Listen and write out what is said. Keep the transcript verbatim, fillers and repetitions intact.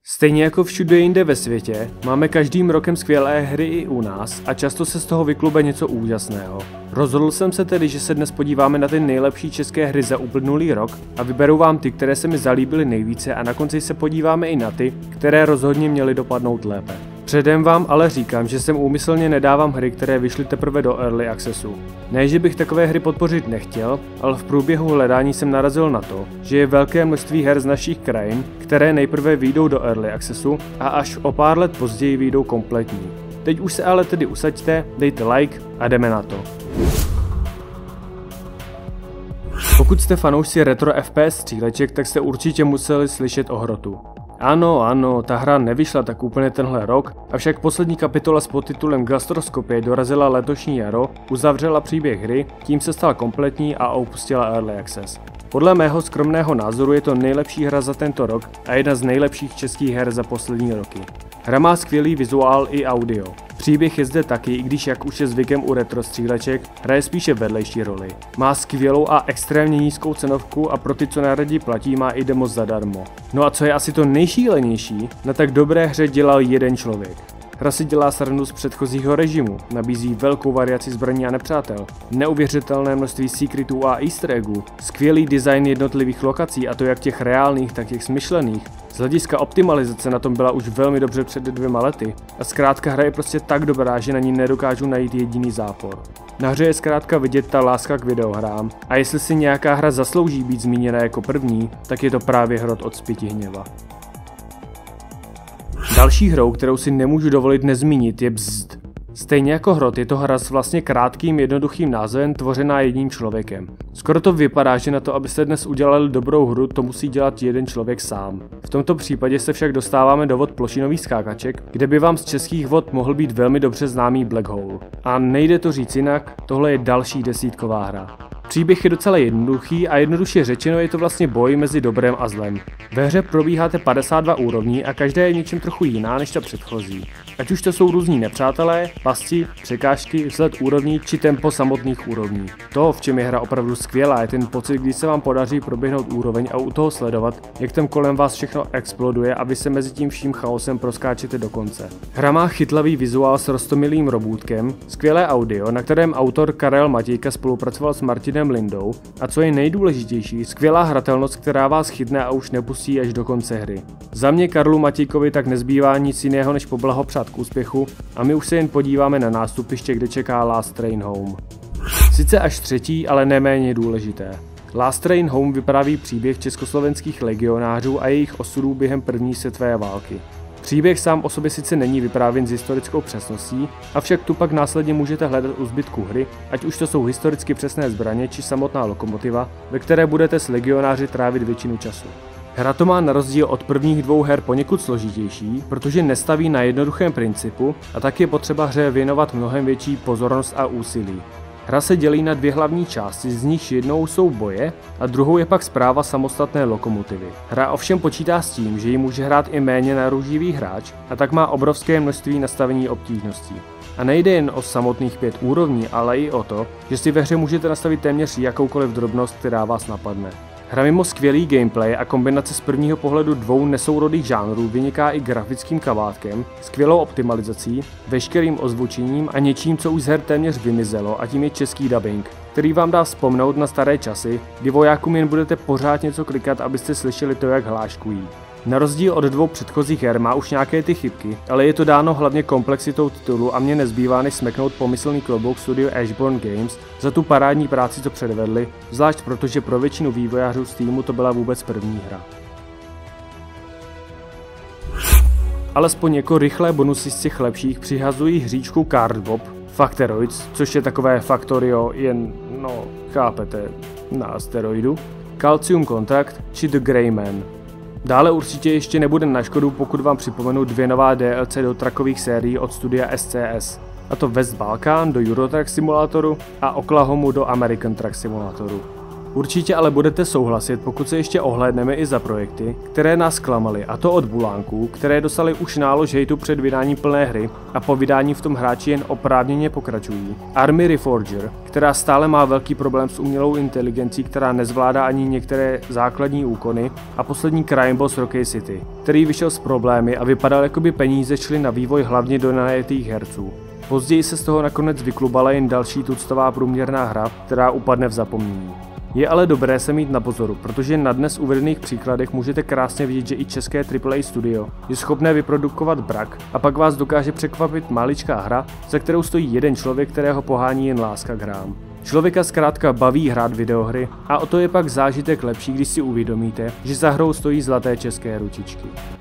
Stejně jako všude jinde ve světě, máme každým rokem skvělé hry i u nás a často se z toho vyklube něco úžasného. Rozhodl jsem se tedy, že se dnes podíváme na ty nejlepší české hry za uplynulý rok a vyberu vám ty, které se mi zalíbily nejvíce a na konci se podíváme i na ty, které rozhodně měly dopadnout lépe. Předem vám ale říkám, že sem úmyslně nedávám hry, které vyšly teprve do Early Accessu. Ne, že bych takové hry podpořit nechtěl, ale v průběhu hledání jsem narazil na to, že je velké množství her z našich krajin, které nejprve vyjdou do Early Accessu a až o pár let později vyjdou kompletní. Teď už se ale tedy usaďte, dejte like a jdeme na to. Pokud jste fanoušci retro F P S stříleček, tak jste určitě museli slyšet o Hrotu. Ano, ano, ta hra nevyšla tak úplně tenhle rok, avšak poslední kapitola s podtitulem Gastroskopie dorazila letošní jaro, uzavřela příběh hry, tím se stala kompletní a opustila Early Access. Podle mého skromného názoru je to nejlepší hra za tento rok a jedna z nejlepších českých her za poslední roky. Hra má skvělý vizuál i audio. Příběh je zde taky, i když jak už je zvykem u retro stříleček, hraje spíše vedlejší roli. Má skvělou a extrémně nízkou cenovku a pro ty, co neradi platí, má i demo zadarmo. No a co je asi to nejšílenější, na tak dobré hře dělal jeden člověk. Hra si dělá srandu z předchozího režimu, nabízí velkou variaci zbraní a nepřátel, neuvěřitelné množství secretů a easter eggů, skvělý design jednotlivých lokací a to jak těch reálných, tak těch smyšlených. Z hlediska optimalizace na tom byla už velmi dobře před dvěma lety a zkrátka hra je prostě tak dobrá, že na ní nedokážu najít jediný zápor. Na hře je zkrátka vidět ta láska k videohrám a jestli si nějaká hra zaslouží být zmíněna jako první, tak je to právě Hrot od Zpěti hněva. Další hrou, kterou si nemůžu dovolit nezmínit, je Bzd. Stejně jako Hrot je to hra s vlastně krátkým jednoduchým názvem tvořená jedním člověkem. Skoro to vypadá, že na to, abyste dnes udělali dobrou hru, to musí dělat jeden člověk sám. V tomto případě se však dostáváme do vod plošinových skákaček, kde by vám z českých vod mohl být velmi dobře známý Black Hole. A nejde to říct jinak, tohle je další desítková hra. Příběh je docela jednoduchý a jednoduše řečeno je to vlastně boj mezi dobrem a zlem. Ve hře probíháte padesát dva úrovní a každá je něčím trochu jiná než ta předchozí. Ať už to jsou různí nepřátelé, pasti, překážky, vzhled úrovní či tempo samotných úrovní. To, v čem je hra opravdu skvělá, je ten pocit, když se vám podaří proběhnout úroveň a u toho sledovat, jak tam kolem vás všechno exploduje a vy se mezi tím vším chaosem proskáčete do konce. Hra má chytlavý vizuál s roztomilým robůtkem, skvělé audio, na kterém autor Karel Matějka spolupracoval s Martinem Lindou a co je nejdůležitější, skvělá hratelnost, která vás chytne a už nepustí až do konce hry. Za mě Karlu Matějkovi tak nezbývá nic jiného než poblahopřát k úspěchu a my už se jen podíváme na nástupiště, kde čeká Last Train Home. Sice až třetí, ale neméně důležité. Last Train Home vypráví příběh československých legionářů a jejich osudů během první světové války. Příběh sám o sobě sice není vyprávěn s historickou přesností, avšak tu pak následně můžete hledat u zbytku hry, ať už to jsou historicky přesné zbraně či samotná lokomotiva, ve které budete s legionáři trávit většinu času. Hra to má na rozdíl od prvních dvou her poněkud složitější, protože nestaví na jednoduchém principu a tak je potřeba hře věnovat mnohem větší pozornost a úsilí. Hra se dělí na dvě hlavní části, z nichž jednou jsou boje a druhou je pak správa samostatné lokomotivy. Hra ovšem počítá s tím, že ji může hrát i méně naruživý hráč a tak má obrovské množství nastavení obtížností. A nejde jen o samotných pět úrovní, ale i o to, že si ve hře můžete nastavit téměř jakoukoliv drobnost, která vás napadne. Hra mimo skvělý gameplay a kombinace z prvního pohledu dvou nesourodých žánrů vyniká i grafickým kavátkem, skvělou optimalizací, veškerým ozvučením a něčím, co už z her téměř vymizelo, a tím je český dubbing, který vám dá vzpomenout na staré časy, kdy vojákům jen budete pořád něco klikat, abyste slyšeli to, jak hláškují. Na rozdíl od dvou předchozích her má už nějaké ty chybky, ale je to dáno hlavně komplexitou titulu a mě nezbývá než smeknout pomyslný klobouk studio Ashborn Games za tu parádní práci, co předvedli, zvlášť protože pro většinu vývojářů z týmu to byla vůbec první hra. Alespoň jako rychlé bonusy z těch lepších přihazují hříčku Cardbob, Factoroids, což je takové Factorio, jen, no, chápete, na asteroidu, Calcium Contact či The Grey Man. Dále určitě ještě nebude na škodu, pokud vám připomenu dvě nová D L C do trakových sérií od studia S C S, a to West Balkan do Euro Truck Simulatoru a Oklahoma do American Truck Simulatoru. Určitě ale budete souhlasit, pokud se ještě ohlédneme i za projekty, které nás zklamaly, a to od bulánků, které dostali už nálož hejtu před vydáním plné hry a po vydání v tom hráči jen oprávněně pokračují. Army Reforger, která stále má velký problém s umělou inteligencí, která nezvládá ani některé základní úkony, a poslední Crime Boss Rocky City, který vyšel s problémy a vypadal, jako by peníze šly na vývoj hlavně do najetých herců. Později se z toho nakonec vyklubala jen další tuctová průměrná hra, která upadne v zapomnění. Je ale dobré se mít na pozoru, protože na dnes uvedených příkladech můžete krásně vidět, že i české triple A studio je schopné vyprodukovat brak a pak vás dokáže překvapit maličká hra, za kterou stojí jeden člověk, kterého pohání jen láska k hrám. Člověka zkrátka baví hrát videohry a o to je pak zážitek lepší, když si uvědomíte, že za hrou stojí zlaté české ručičky.